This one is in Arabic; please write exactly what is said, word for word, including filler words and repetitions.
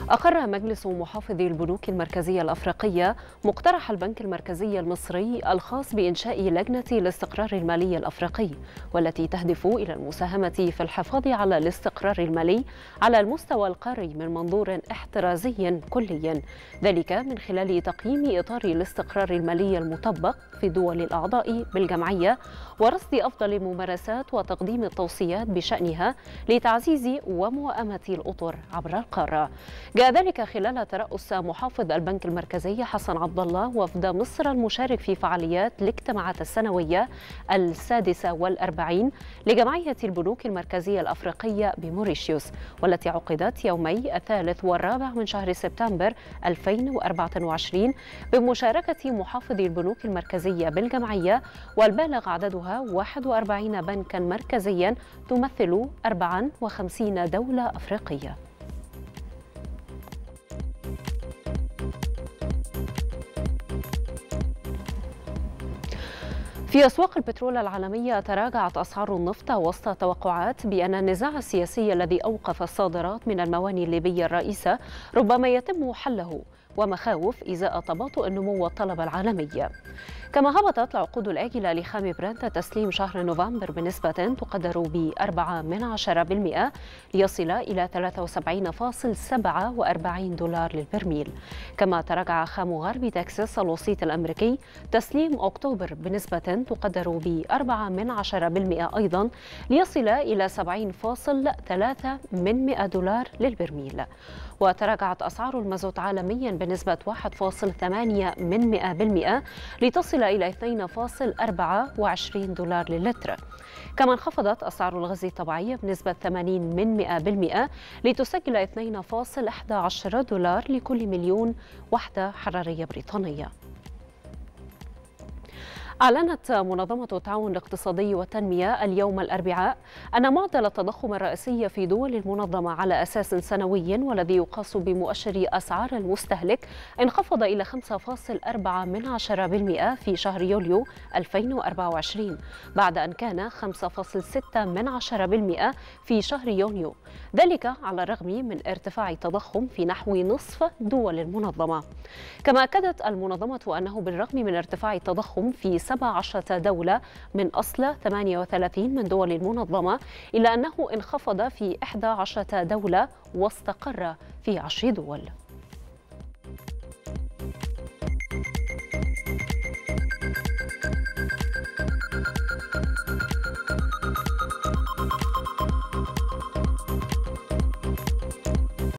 أقر مجلس محافظي البنوك المركزية الأفريقية مقترح البنك المركزي المصري الخاص بإنشاء لجنة الاستقرار المالي الأفريقي، والتي تهدف إلى المساهمة في الحفاظ على الاستقرار المالي على المستوى القاري من منظور احترازي كلي، ذلك من خلال تقييم إطار الاستقرار المالي المطبق في الدول الأعضاء بالجمعية ورصد أفضل ممارسات وتقديم التوصيات بشأنها لتعزيز وموائمة الأطر عبر القارة. جاء ذلك خلال ترأس محافظ البنك المركزي حسن عبد الله وفد مصر المشارك في فعاليات الاجتماعات السنوية السادسة والأربعين لجمعية البنوك المركزية الأفريقية بموريشيوس، والتي عقدت يومي الثالث والرابع من شهر سبتمبر ألفين وأربعة وعشرين بمشاركة محافظي البنوك المركزية بالجمعية، والبالغ عددها واحد وأربعين بنكا مركزيا تمثل أربعة وخمسين دولة أفريقية. في أسواق البترول العالمية تراجعت أسعار النفط وسط توقعات بأن النزاع السياسي الذي أوقف الصادرات من الموانئ الليبية الرئيسة ربما يتم حله، ومخاوف إزاء تباطؤ النمو والطلب العالمي. كما هبطت العقود الآجلة لخام برنت تسليم شهر نوفمبر بنسبة تقدر بأربعة من عشرة بالمئة ليصل إلى ثلاثة وسبعين فاصل سبعة وأربعين دولار للبرميل. كما تراجع خام غرب تكساس الوسيط الأمريكي تسليم أكتوبر بنسبة تقدر بأربعة من عشرة بالمئة أيضا ليصل إلى سبعين فاصل ثلاثة من مئة دولار للبرميل. وتراجعت أسعار المازوت عالميا بنسبة واحد فاصل ثمانية من مئة بالمئة لتصل إلى اثنين فاصل أربعة وعشرين دولار للتر. كما انخفضت أسعار الغاز الطبيعي بنسبة ثمانين من مئة بالمئة لتسجل اثنين فاصل أحد عشر دولار لكل مليون وحدة حرارية بريطانية. أعلنت منظمة التعاون الاقتصادي والتنمية اليوم الأربعاء أن معدل التضخم الرئيسي في دول المنظمة على أساس سنوي والذي يقاس بمؤشر أسعار المستهلك انخفض إلى خمسة فاصل أربعة من عشرة بالمئة في شهر يوليو ألفين وأربعة وعشرين، بعد أن كان خمسة فاصل ستة من عشرة بالمئة في شهر يونيو، ذلك على الرغم من ارتفاع التضخم في نحو نصف دول المنظمة. كما أكدت المنظمة أنه بالرغم من ارتفاع التضخم في سبع عشرة دولة من أصل ثمانية وثلاثين من دول المنظمة، إلا أنه انخفض في إحدى عشرة دولة واستقر في عشر دول.